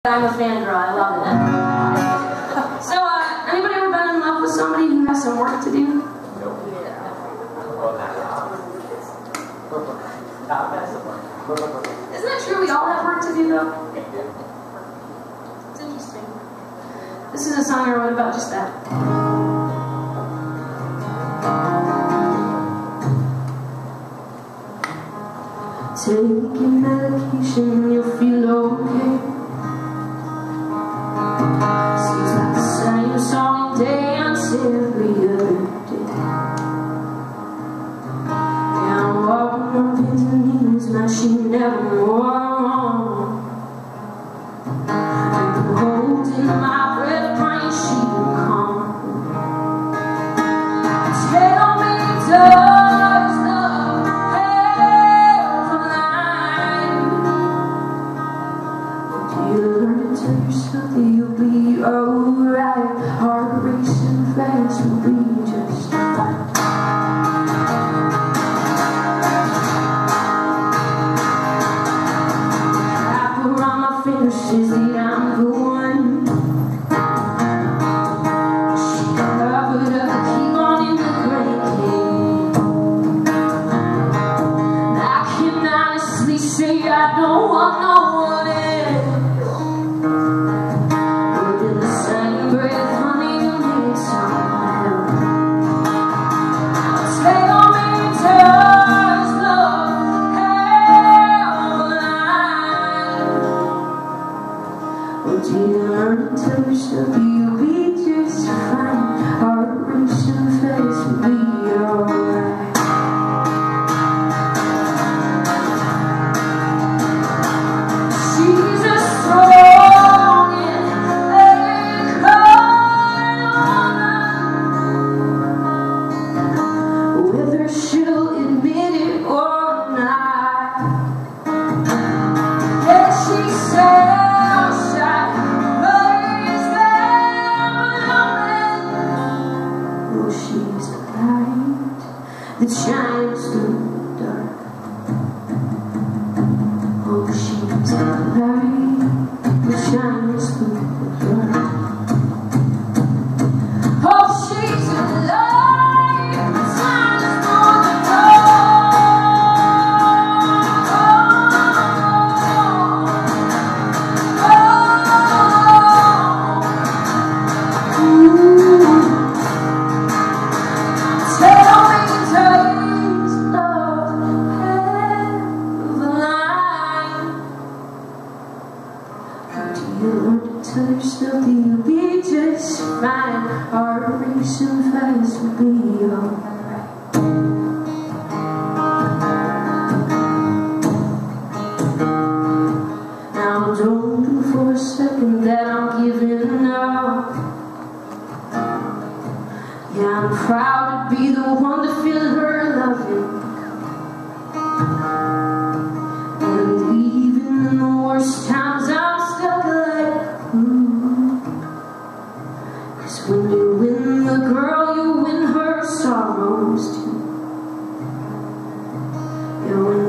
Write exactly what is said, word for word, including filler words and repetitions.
I'm a fangirl, I love it. So, uh, anybody ever been in love with somebody who has some work to do? Nope. Isn't that true? We all have work to do, though? It's interesting. This is a song I wrote about just that. Take your medication, you'll feel okay. Seems like the same song and dance every other day. Yeah, I'm walking on pins and needles, my sheet never wrong. And I'm holding my breath, praying she will come. Tell me, does love have a line? Do you learn to tell yourself that you'll be alright? Heart racing fast will be just fine. Wrap around my fingers says that I'm the one. She covered up the keep on in the great king. I can honestly say I don't want no one else. Do you learn to tell yourself you'll be just fine? Heart racing fast will be alright. She's a strong and kind woman, whether she'll admit it or not. Yeah, she said she's a light that shines through the dark. Oh, she's a light that shines through the dark. Oh, she's a light that shines through the dark. Oh, ooh. Tell me, does love have a line? Do you learn to tell yourself that you'll be just fine? Heart racing fast will be alright. Now don't do for a second that I'm giving up. Yeah, I'm proud to be the one to feel her loving. And even in the worst times I'm stuck like ooh. 'Cause when you win the girl, you win her sorrows too. Yeah, when